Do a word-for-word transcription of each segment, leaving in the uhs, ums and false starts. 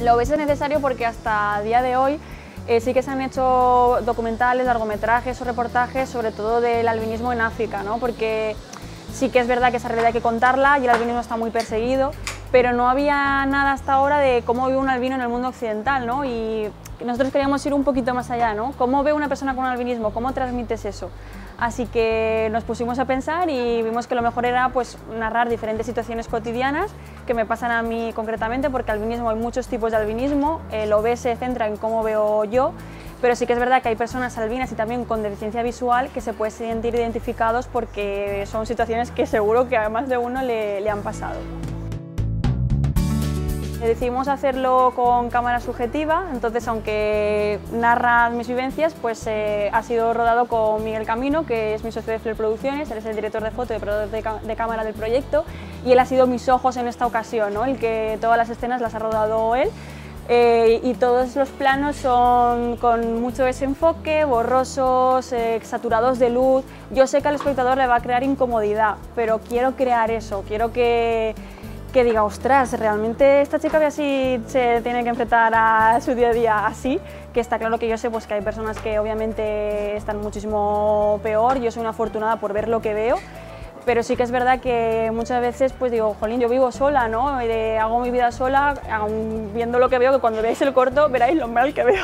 Lo ves es necesario porque hasta día de hoy eh, sí que se han hecho documentales, largometrajes o reportajes sobre todo del albinismo en África, ¿no? Porque sí que es verdad que esa realidad hay que contarla y el albinismo está muy perseguido, pero no había nada hasta ahora de cómo vive un albino en el mundo occidental, ¿no? Y nosotros queríamos ir un poquito más allá, ¿no? ¿Cómo ve una persona con albinismo? ¿Cómo transmites eso? Así que nos pusimos a pensar y vimos que lo mejor era pues, narrar diferentes situaciones cotidianas que me pasan a mí concretamente, porque albinismo hay muchos tipos de albinismo, el O B se centra en cómo veo yo, pero sí que es verdad que hay personas albinas y también con deficiencia visual que se pueden sentir identificados porque son situaciones que seguro que a más de uno le, le han pasado. Decidimos hacerlo con cámara subjetiva, entonces aunque narra mis vivencias, pues eh, ha sido rodado con Miguel Camino, que es mi socio de Flare Producciones, él es el director de foto y operador de, de cámara del proyecto, y él ha sido mis ojos en esta ocasión, ¿no? El que todas las escenas las ha rodado él, eh, y todos los planos son con mucho desenfoque, borrosos, eh, saturados de luz. Yo sé que al espectador le va a crear incomodidad, pero quiero crear eso, quiero que que diga, ostras, realmente esta chica así se tiene que enfrentar a su día a día así, que está claro que yo sé pues, que hay personas que obviamente están muchísimo peor, yo soy una afortunada por ver lo que veo, pero sí que es verdad que muchas veces pues digo, jolín, yo vivo sola, ¿no? De, hago mi vida sola, aun viendo lo que veo, que cuando veáis el corto veréis lo mal que veo.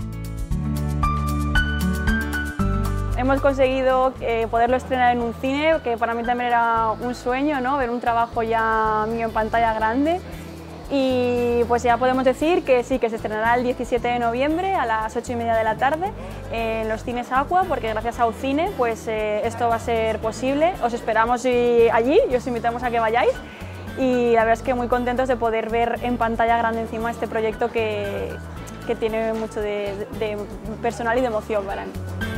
Hemos conseguido eh, poderlo estrenar en un cine, que para mí también era un sueño, ¿no? Ver un trabajo ya mío en pantalla grande. Y pues ya podemos decir que sí, que se estrenará el diecisiete de noviembre a las ocho y media de la tarde en los cines Aqua, porque gracias a Ucine pues, eh, esto va a ser posible. Os esperamos allí y os invitamos a que vayáis. Y la verdad es que muy contentos de poder ver en pantalla grande encima este proyecto que, que tiene mucho de, de personal y de emoción para mí.